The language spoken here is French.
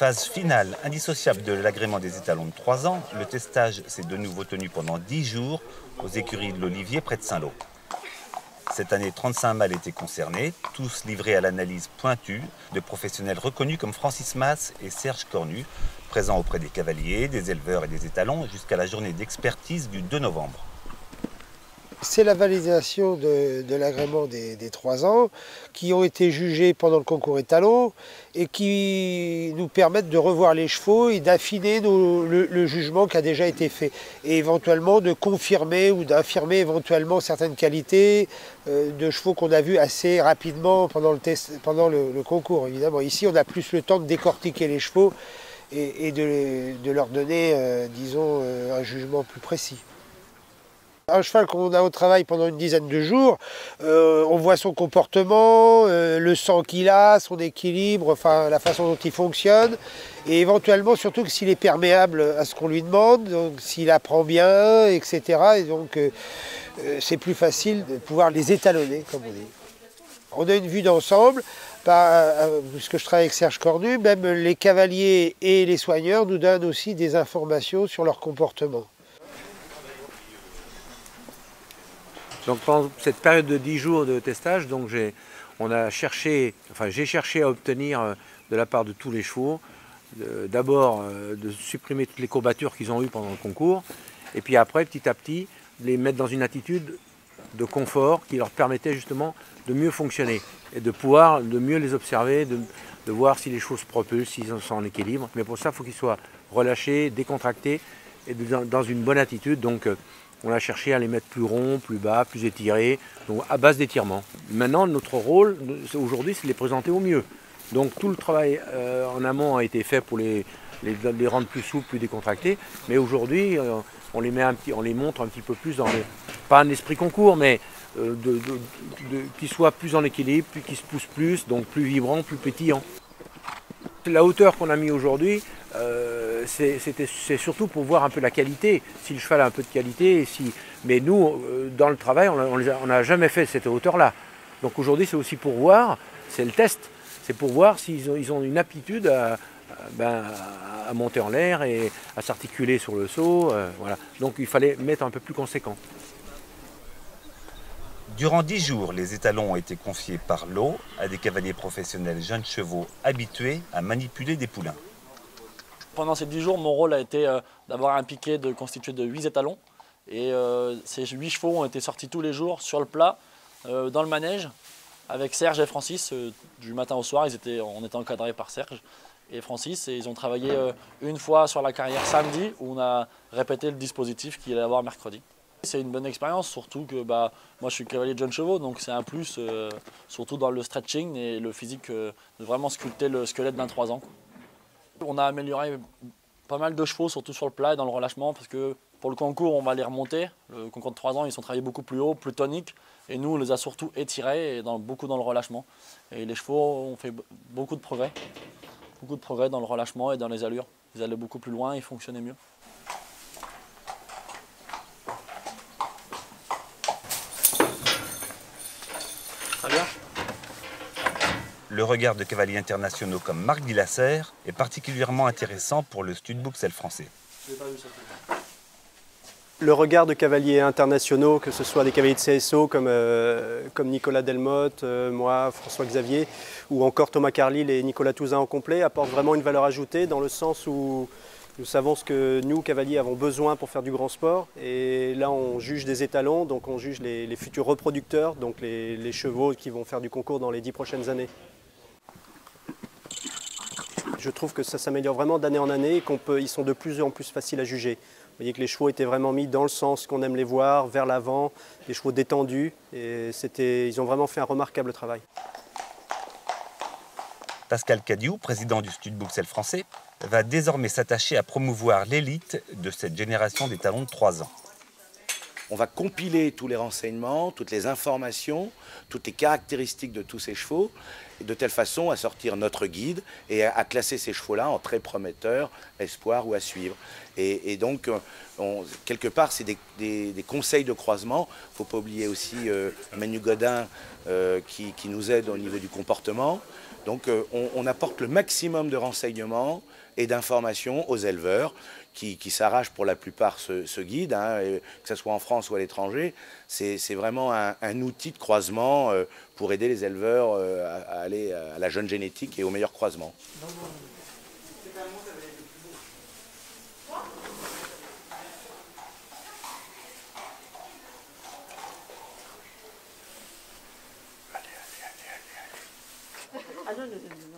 Phase finale indissociable de l'agrément des étalons de 3 ans, le testage s'est de nouveau tenu pendant 10 jours aux écuries de l'Olivier près de Saint-Lô. Cette année, 35 mâles étaient concernés, tous livrés à l'analyse pointue de professionnels reconnus comme Francis Mas et Serge Cornu, présents auprès des cavaliers, des éleveurs et des étalons jusqu'à la journée d'expertise du 2 novembre. C'est la validation de l'agrément des 3 ans qui ont été jugés pendant le concours étalon et qui nous permettent de revoir les chevaux et d'affiner le jugement qui a déjà été fait et éventuellement de confirmer ou d'affirmer éventuellement certaines qualités de chevaux qu'on a vus assez rapidement pendant le concours. Évidemment, ici on a plus le temps de décortiquer les chevaux et de leur donner, disons, un jugement plus précis. Un cheval qu'on a au travail pendant une dizaine de jours, on voit son comportement, le sang qu'il a, son équilibre, enfin la façon dont il fonctionne, et éventuellement surtout que s'il est perméable à ce qu'on lui demande, donc s'il apprend bien, etc. Et donc c'est plus facile de pouvoir les étalonner, comme on dit. On a une vue d'ensemble, puisque je travaille avec Serge Cornu, même les cavaliers et les soigneurs nous donnent aussi des informations sur leur comportement. Donc pendant cette période de 10 jours de testage, donc j'ai cherché à obtenir de la part de tous les chevaux, d'abord de supprimer toutes les courbatures qu'ils ont eues pendant le concours, et puis après, petit à petit, les mettre dans une attitude de confort qui leur permettait justement de mieux fonctionner et de mieux les observer, de voir si les chevaux se propulsent, s'ils sont en équilibre. Mais pour ça, il faut qu'ils soient relâchés, décontractés et dans une bonne attitude. Donc, on a cherché à les mettre plus ronds, plus bas, plus étirés, donc à base d'étirement. Maintenant, notre rôle aujourd'hui, c'est de les présenter au mieux. Donc tout le travail en amont a été fait pour les rendre plus souples, plus décontractés. Mais aujourd'hui, on les montre un petit peu plus dans pas un esprit concours, mais qu'ils soient plus en équilibre, qu'ils se poussent plus, donc plus vibrants, plus pétillants. La hauteur qu'on a mis aujourd'hui, c'est surtout pour voir un peu la qualité, si le cheval a un peu de qualité. Mais nous, dans le travail, on n'a jamais fait cette hauteur-là. Donc aujourd'hui, c'est aussi pour voir, c'est le test, c'est pour voir s'ils ont une aptitude à monter en l'air et à s'articuler sur le saut. Voilà. Donc il fallait mettre un peu plus conséquent. Durant 10 jours, les étalons ont été confiés par lot à des cavaliers professionnels jeunes chevaux habitués à manipuler des poulains. Pendant ces 10 jours, mon rôle a été d'avoir un piquet constitué de 8 étalons. Et ces 8 chevaux ont été sortis tous les jours sur le plat, dans le manège, avec Serge et Francis. Du matin au soir, on était encadrés par Serge et Francis. Et ils ont travaillé une fois sur la carrière samedi, où on a répété le dispositif qu'il allait avoir mercredi. C'est une bonne expérience, surtout que moi je suis cavalier de jeunes chevaux, donc c'est un plus, surtout dans le stretching et le physique, de vraiment sculpter le squelette d'un 3 ans. On a amélioré pas mal de chevaux, surtout sur le plat et dans le relâchement, parce que pour le concours, on va les remonter. Le concours de 3 ans, ils sont travaillés beaucoup plus haut, plus toniques, et nous, on les a surtout étirés et beaucoup dans le relâchement. Et les chevaux ont fait beaucoup de progrès dans le relâchement et dans les allures. Ils allaient beaucoup plus loin, ils fonctionnaient mieux. Très bien. Le regard de cavaliers internationaux comme Marc Dillasser est particulièrement intéressant pour le Studbuxel français. Le regard de cavaliers internationaux, que ce soit des cavaliers de CSO comme Nicolas Delmotte, moi, François Xavier, ou encore Thomas Carlyle et Nicolas Touzin en complet, apportent vraiment une valeur ajoutée dans le sens où nous savons ce que nous, cavaliers, avons besoin pour faire du grand sport. Et là, on juge des étalons, donc on juge les futurs reproducteurs, donc les chevaux qui vont faire du concours dans les 10 prochaines années. Je trouve que ça s'améliore vraiment d'année en année et qu'ils sont de plus en plus faciles à juger. Vous voyez que les chevaux étaient vraiment mis dans le sens qu'on aime les voir, vers l'avant, des chevaux détendus. Et ils ont vraiment fait un remarquable travail. Pascal Cadiou, président du Studbuxel français, va désormais s'attacher à promouvoir l'élite de cette génération d'étalons de 3 ans. On va compiler tous les renseignements, toutes les informations, toutes les caractéristiques de tous ces chevaux, de telle façon à sortir notre guide et à classer ces chevaux-là en très prometteurs, espoirs ou à suivre. Et donc, quelque part, c'est des conseils de croisement. Il ne faut pas oublier aussi Manu Godin qui nous aide au niveau du comportement. Donc on apporte le maximum de renseignements et d'informations aux éleveurs qui s'arrachent pour la plupart ce guide, hein, que ce soit en France ou à l'étranger. C'est vraiment un outil de croisement pour aider les éleveurs à aller à la jeune génétique et au meilleur croisement. Ah non, non, non, non.